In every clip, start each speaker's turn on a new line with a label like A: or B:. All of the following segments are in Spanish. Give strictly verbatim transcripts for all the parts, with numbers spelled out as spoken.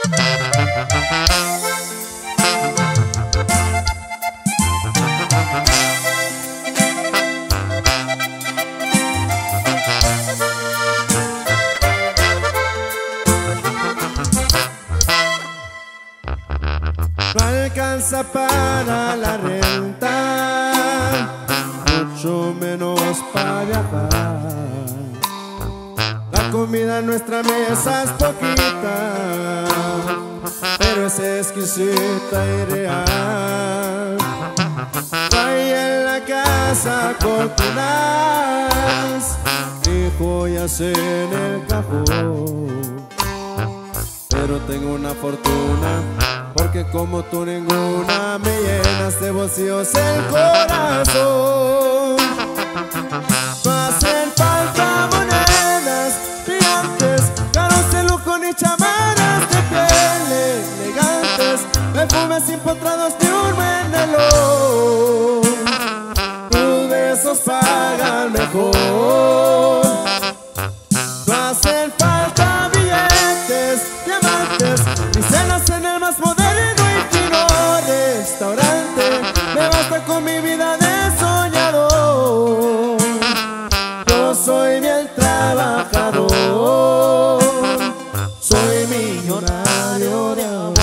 A: No alcanza para la renta, mucho menos para viajar. La comida en nuestra mesa es poquita, pero es exquisita y real. No hay en la casa cortinas ni joyas en el cajón, pero tengo una fortuna, porque como tú ninguna me llenas de bolsillos el corazón. No hacen falta monedas brillantes, caros de lujo ni chamanas de piel elegantes, perfumes empotrados de un menelón. Tus besos pagan mejor. No hacen falta billetes, diamantes, ni cenas en el más moderno y fino restaurante. Me basta con mi vida de soñador. Yo soy bien trabajador, soy millonario de amor.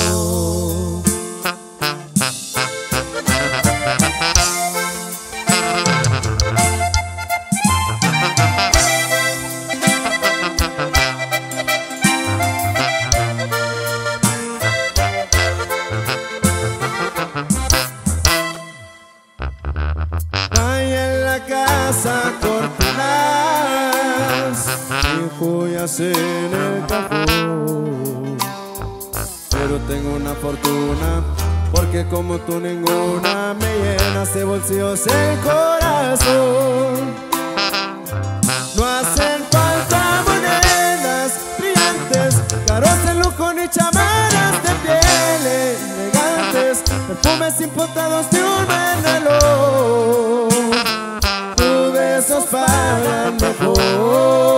A: Hay en la casa cortinas y joyas en el cajón, pero tengo una fortuna, porque como tú ninguna me llenas de bolsillos el corazón. No hacen falta monedas brillantes, caros de lujo ni chamanas de piel elegantes, perfumes importados de un menelón. Tus besos pagan mejor.